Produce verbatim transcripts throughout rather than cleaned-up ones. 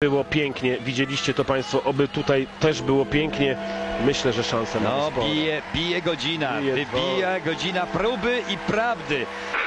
Było pięknie, widzieliście to Państwo, oby tutaj też było pięknie. Myślę, że szanse mamy No, sporo. bije, bije godzina, Bije wybija godzina próby i prawdy.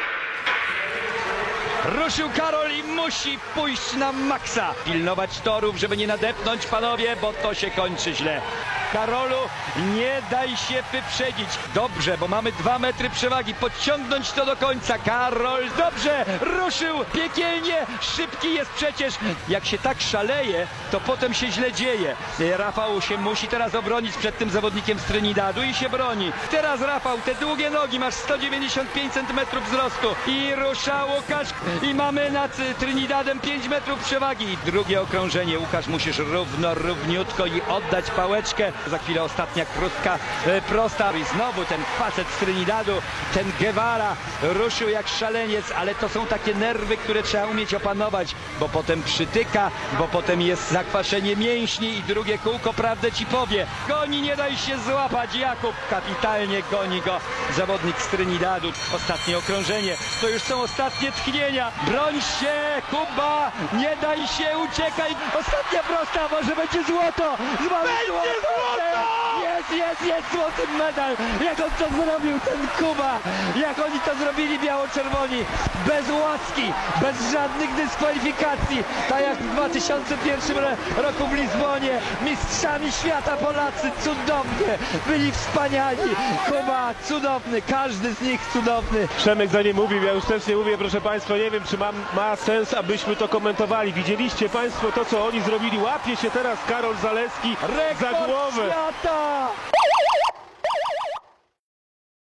Ruszył Karol i musi pójść na maksa. Pilnować torów, żeby nie nadepnąć, panowie, bo to się kończy źle. Karolu, nie daj się wyprzedzić. Dobrze, bo mamy dwa metry przewagi. Podciągnąć to do końca. Karol, dobrze, ruszył piekielnie. Szybki jest przecież. Jak się tak szaleje, to potem się źle dzieje. Rafał się musi teraz obronić przed tym zawodnikiem z Trinidadu i się broni. Teraz Rafał, te długie nogi, masz sto dziewięćdziesiąt pięć centymetrów wzrostu. I rusza Łukasz. I mamy nad Trinidadem pięć metrów przewagi. I drugie okrążenie. Łukasz, musisz równo, równiutko i oddać pałeczkę. Za chwilę ostatnia krótka, e, prosta. I znowu ten facet z Trinidadu, ten Guevara ruszył jak szaleniec, ale to są takie nerwy, które trzeba umieć opanować, bo potem przytyka, bo potem jest zakwaszenie mięśni i drugie kółko prawdę ci powie. Goni, nie daj się złapać. Jakub kapitalnie goni go zawodnik z Trinidadu. Ostatnie okrążenie, to już są ostatnie tchnienia. Broń się, Kuba, nie daj się, uciekaj. Ostatnia prosta, może będzie złoto. Będzie złoto! Jest, jest, jest złoty medal! Jak on to zrobił, ten Kuba! Jak oni to zrobili biało-czerwoni! Bez łaski, bez żadnych dyskwalifikacji! Tak jak w dwa tysiące pierwszym roku w Lizbonie! Mistrzami świata Polacy! Cudownie! Byli wspaniali! Kuba cudowny! Każdy z nich cudowny! Przemek za nie mówił, ja już też nie mówię, proszę Państwa, nie wiem, czy ma, ma sens, abyśmy to komentowali. Widzieliście Państwo to, co oni zrobili. Łapie się teraz Karol Zaleski za Rekord głowę. świata!